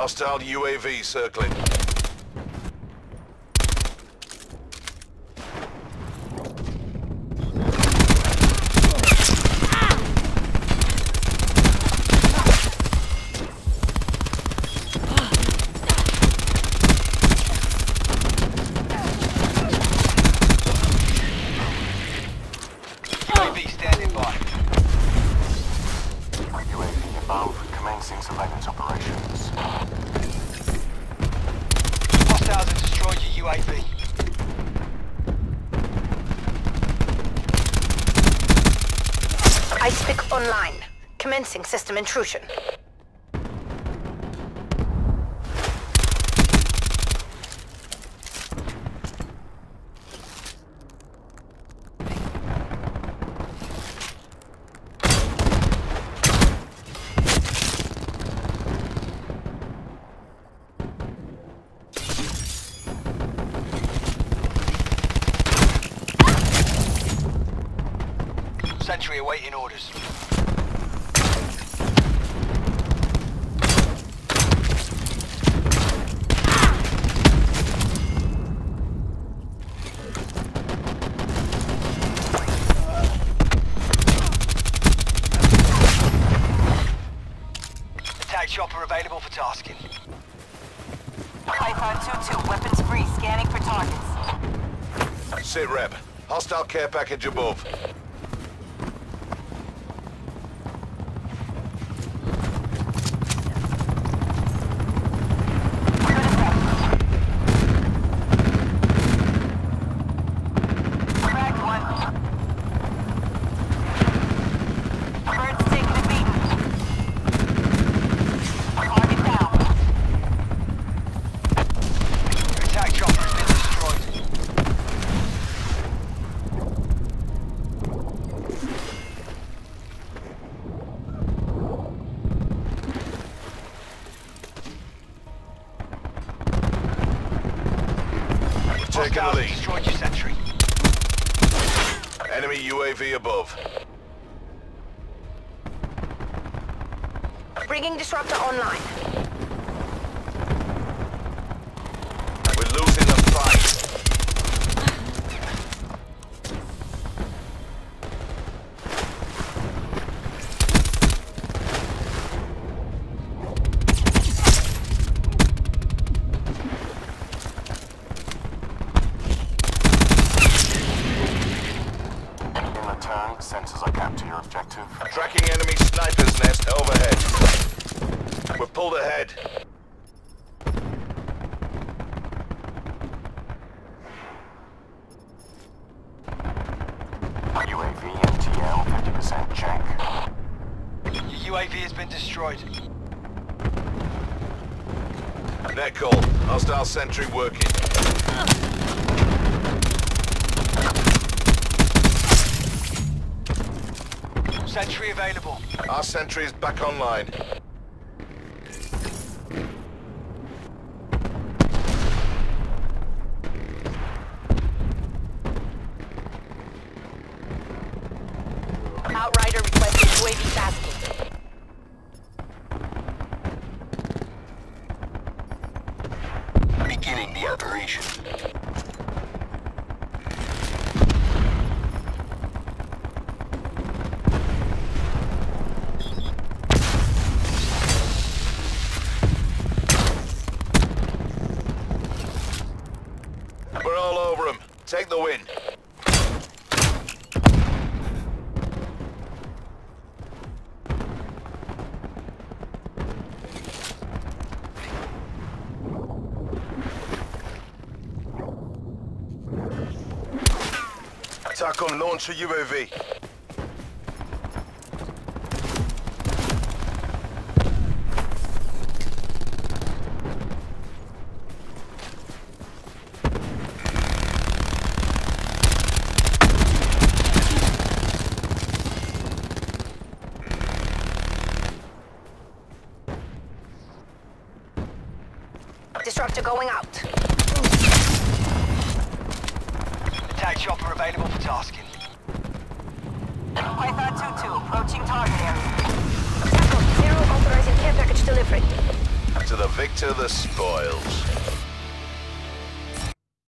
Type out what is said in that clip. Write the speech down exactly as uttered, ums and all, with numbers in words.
Hostile U A V circling. U A V standing by. U A V above, commencing surveillance operations. Hostiles have destroyed your U A V. Icepick online. Commencing system intrusion. Sentry awaiting orders. Attack chopper available for tasking. Python two two, weapons free, scanning for targets. Sit rep. Hostile care package above. Cracked one. Bird's taking a beating. Target down. Attack chopper has been destroyed. Taking the Hostiles have lead. destroyed your sentry. Enemy U A V above. Bringing disruptor online. We're losing the fight. In return, sensors are capped to your objective. Tracking enemy sniper's nest overhead. We're pulled ahead. U A V N T L fifty percent check. Your U A V has been destroyed. Net call. Hostile sentry working. Sentry available. Our sentry is back online. Outrider requesting U A V tasking. Beginning the operation. We're all over him. Take the win. Attack on launch a U A V. Disruptor going out. Attack chopper available for tasking. Python two two, approaching target area. Tackle, zero authorizing care package delivery. To the victor the spoils.